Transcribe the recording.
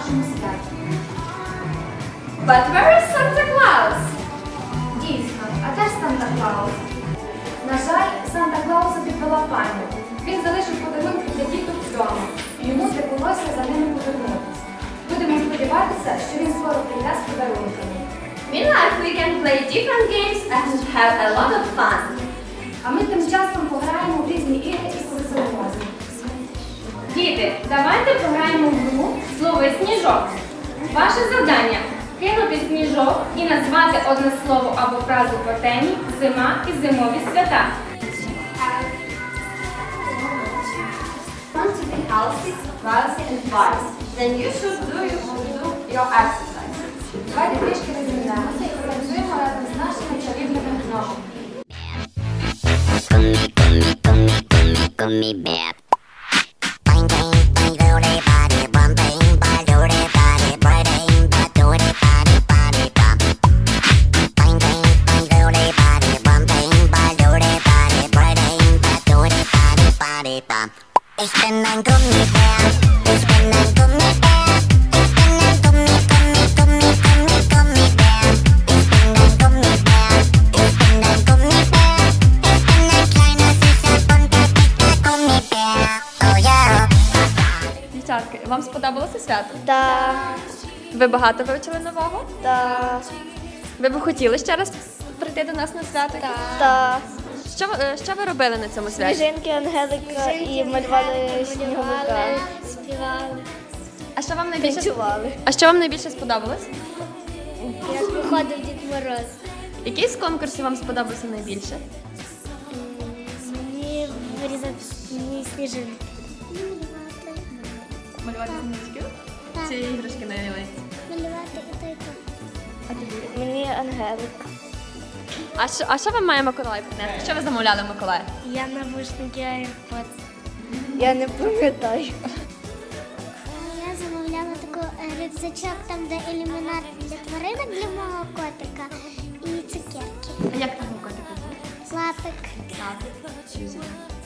нашому святі. But where is Santa Claus? Дійсно, а де ж Санта-Клаус? На жаль, Санта-Клауса підвела пам'ять. Він залишив подарунки для діток вдома. Йому довелося за ними повернутися. Будемо сподіватися, що він скоро прийде з подарунками. Meanwhile, we can play different games and have a lot of fun. А ми тим часом пограємо в різні ігри і повеселимося. Діти, давайте пограємо в гру «Слово сніжок». Ваше завдання – кинути сніжок і назвати одне слово або фразу по темі «Зима» і «Зимові свята». Want to be healthy, wealthy and wise. Then you should do your exercise. Давайте трішки розімнемося і попрацюємо разом з нашими чарівними гномами. Gummy bear. Bang bang bang doody body bum bang bang doody body bang bang doody body body bum. Bang bang bang doody body bum bang bang doody body bang bang doody body body bum. Ich bin ein Gummibär. Ich bin ein Gummibär. Ich bin ein Gummibär. Ich bin ein Gummibär. Ich bin ein Gummibär. Ich bin ein kleiner süßer bunter dicker Gummibär. Oh yeah. Дівчатки, вам сподобалося свято? Так. Ви багато вивчили нового? Так. Ви б хотіли ще раз прийти до нас на свято? Так. Що ви робили на цьому святі? Сніжинки, Ангелика і малювали сніговика. Співали. А що вам найбільше Танцювали. А що вам найбільше сподобалось? Як виходив Дід Мороз. Який з конкурсів вам сподобався найбільше? Мені вирізати сніжинки. Малювати сніжки? Чи іграшки на ялинці? Малювати і той. А тобі? Мені Ангелик. А що вам має Миколай принести? Що ви замовляли Миколая? Я навушники AirPods. Я не пам'ятаю. Я замовляла таку рюкзачок, там де ілюмінат для тваринок для мого котика і цукерки. А як твого котика звуть? Лапик. Лапик.